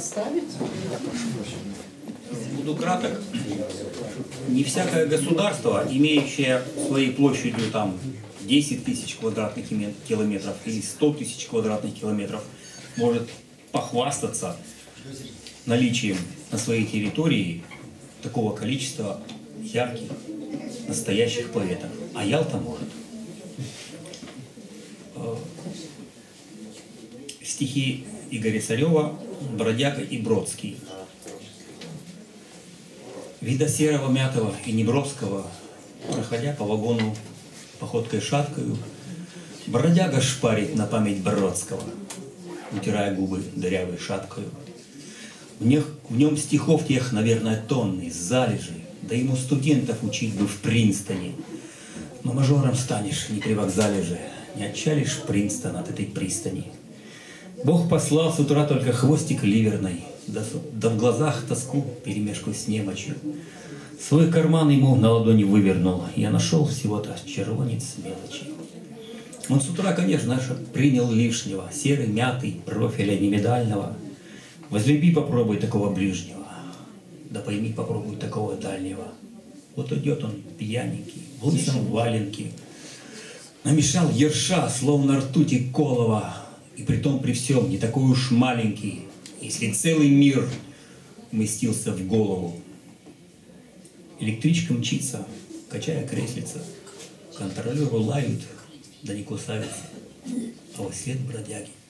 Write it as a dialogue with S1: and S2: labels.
S1: оставить?
S2: Буду краток. Не всякое государство, имеющее своей площадью там 10 тысяч квадратных километров или 100 тысяч квадратных километров, может похвастаться наличием на своей территории такого количества ярких, настоящих поэтов. А Ялта может. Стихи Игоря Царева «Бродяга и Бродский». Вида серого, мятого и неброского, проходя по вагону походкой шаткою, бродяга шпарит на память Бродского, утирая губы дырявой шапкою. В нем стихов тех, наверное, тонны, залежи, да ему студентов учить бы в Принстоне. Но мажором станешь не при вокзале же, не отчалишь Принстон от этой пристани. Бог послал с утра только хвостик ливерной, да в глазах тоску перемешку с немочью. Свой карман ему на ладони вывернул, я нашел всего-то червонец мелочи. Он с утра, конечно, принял лишнего, серый, мятый, профиля немедального. Возлюби, попробуй такого ближнего, да пойми, попробуй такого дальнего. Вот идет он пьяненький, в лысом валенке, намешал ерша, словно ртути колова, и притом при всем не такой уж маленький, если целый мир вместился в голову. Электричка мчится, качая креслица, контролеры лают, да не кусаются, а во след бродяги